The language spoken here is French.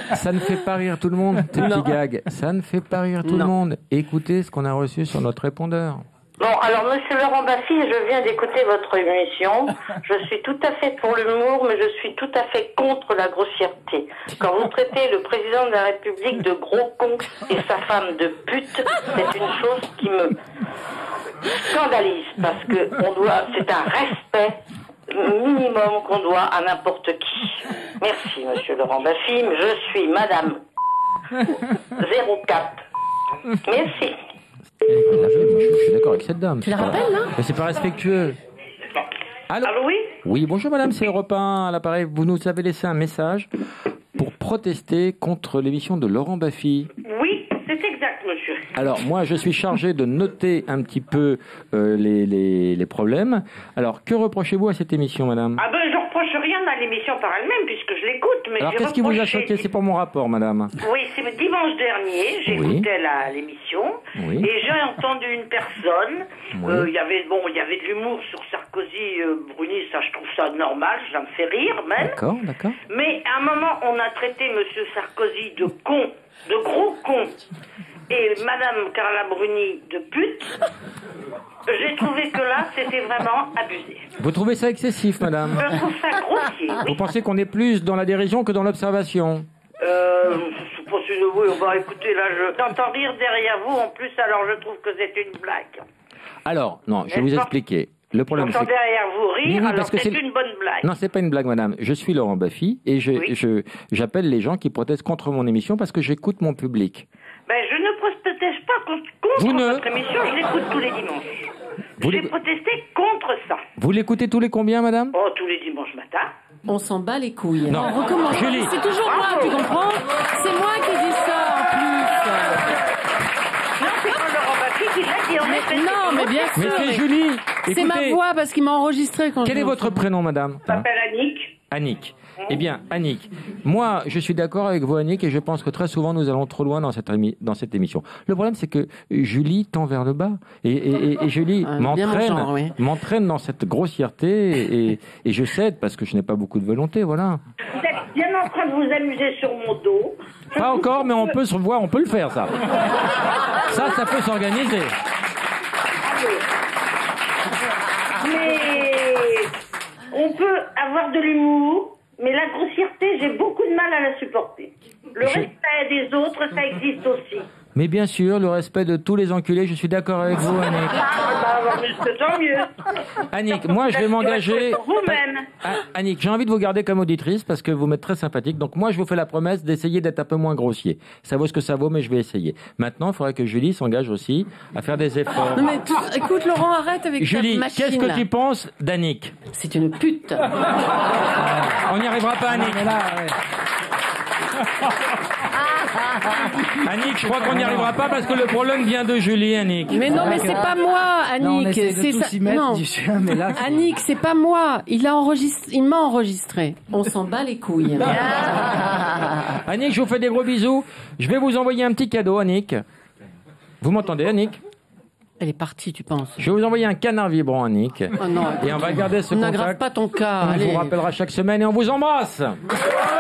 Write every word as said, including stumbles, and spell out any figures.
Ça ne fait pas rire tout le monde, tes petits gags. Ça ne fait pas rire tout non. le monde. Écoutez ce qu'on a reçu sur notre répondeur. Bon, alors, monsieur Laurent Baffy, je viens d'écouter votre émission. Je suis tout à fait pour l'humour, mais je suis tout à fait contre la grossièreté. Quand vous traitez le président de la République de gros con et sa femme de pute, c'est une chose qui me scandalise, parce que on doit, c'est un respect minimum qu'on doit à n'importe qui. Merci, monsieur Laurent Baffy. Je suis madame zéro quatre. Merci. Je suis d'accord avec cette dame. Tu la rappelles, là? Mais c'est pas respectueux. Allô, Allô oui Oui, bonjour madame, c'est Europe un à l'appareil. Vous nous avez laissé un message pour protester contre l'émission de Laurent Baffy. Oui, c'est exact, monsieur. Alors, moi, je suis chargé de noter un petit peu euh, les, les, les problèmes. Alors, que reprochez-vous à cette émission, madame? Ah ben, je reproche rien à l'émission par elle-même, puisque je l'écoute. Mais alors, qu'est-ce reproché... qui vous a choqué? C'est pour mon rapport, madame. Oui, c'est dimanche dernier, j'écoutais oui. l'émission, oui. et j'ai entendu une personne, il oui. euh, y avait bon, il y avait de l'humour sur Sarkozy, euh, Bruni, ça je trouve ça normal, ça me fait rire même. D'accord, d'accord. Mais à un moment, on a traité monsieur Sarkozy de con, de gros con, et madame Carla Bruni de pute. J'ai trouvé que là, c'était vraiment abusé. Vous trouvez ça excessif, madame? Je trouve ça grossier. Oui. Vous pensez qu'on est plus dans la dérision que dans l'observation? Euh, je pense que oui, on va écouter, là, je t'entends rire derrière vous, en plus, alors je trouve que c'est une blague. Alors, non, je vais vous expliquer. Le problème, j'entends derrière vous rire, oui, oui, alors c'est une bonne blague. Non, c'est pas une blague, madame. Je suis Laurent Baffy et je, oui. je, j'appelle les gens qui protestent contre mon émission parce que j'écoute mon public. Ben, je ne proteste pas contre vous votre ne... émission, je l'écoute tous les dimanches. Vous J'ai protesté contre ça. Vous l'écoutez tous les combien, madame? Oh, tous les dimanches matin. On s'en bat les couilles. Non, on recommence. Julie. C'est toujours moi, tu comprends? C'est moi qui dis ça, en plus. Non, c'est pas Laurent Baffy qui l'a dit, en effet. Non, mais bien sûr. Mais c'est Julie. C'est ma voix, parce qu'il m'a enregistré quand je... Quel est votre prénom, madame? Je m'appelle Annick. Annick. Eh bien, Annick, moi, je suis d'accord avec vous, Annick, et je pense que très souvent, nous allons trop loin dans cette, émi- dans cette émission. Le problème, c'est que Julie tend vers le bas. Et, et, et, et Julie ah, m'entraîne, oui. m'entraîne dans cette grossièreté, et, et je cède parce que je n'ai pas beaucoup de volonté, voilà. Vous êtes bien en train de vous amuser sur mon dos. Pas encore, mais on peut se voir, on peut le faire, ça. Ça, ça peut s'organiser. Mais on peut avoir de l'humour. Mais la grossièreté, j'ai beaucoup de mal à la supporter. Le je... respect des autres, ça existe aussi. Mais bien sûr, le respect de tous les enculés, je suis d'accord avec vous, Annick. Ah, bah, c'est tant mieux. Annick, moi, je vais m'engager... Vous-même. Ah, Annick, j'ai envie de vous garder comme auditrice parce que vous m'êtes très sympathique. Donc moi, je vous fais la promesse d'essayer d'être un peu moins grossier. Ça vaut ce que ça vaut, mais je vais essayer. Maintenant, il faudrait que Julie s'engage aussi à faire des efforts. Non mais tu... écoute, Laurent, arrête avec Julie, ta machine. Julie, qu'est-ce que tu penses d'Annick? C'est une pute. On n'y arrivera pas, Annick. Là, ouais. Annick, je crois qu'on n'y arrivera pas parce que le problème vient de Julie, Annick. Mais non, mais c'est pas moi, Annick. C'est ça. Non. Mais là, Annick, c'est pas moi. Il a enregistré, il m'a enregistré. On s'en bat les couilles. Annick, je vous fais des gros bisous. Je vais vous envoyer un petit cadeau, Annick. Vous m'entendez, Annick? Elle est partie, tu penses? Je vais vous envoyer un canard vibrant, Annick. Oh non. Et on va garder ce contact. N'aggrave pas ton cas. On Allez. vous rappellera chaque semaine et on vous embrasse.